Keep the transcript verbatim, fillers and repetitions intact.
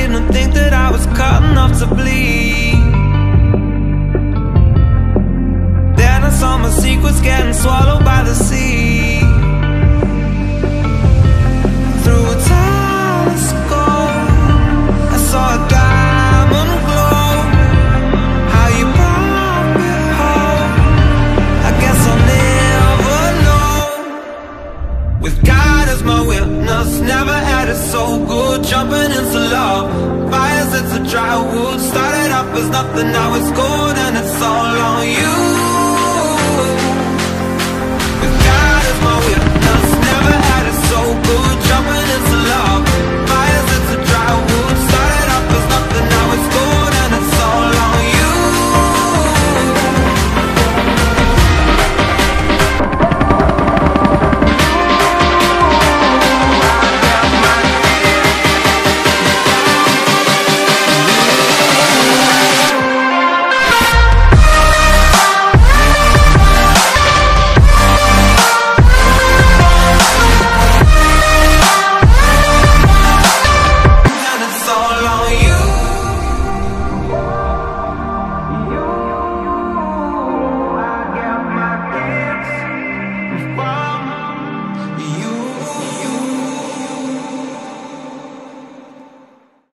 didn't think that I was cut enough to bleed. Then I saw my secrets getting swallowed by the sea. Through a telescope, I saw a diamond glow. How you brought me home, I guess I'll never know. With God as my witness, never had it so good. Jumping into love, fires into dry wood. Started off as nothing, now it's gold, and it's all on you. With God as my witness.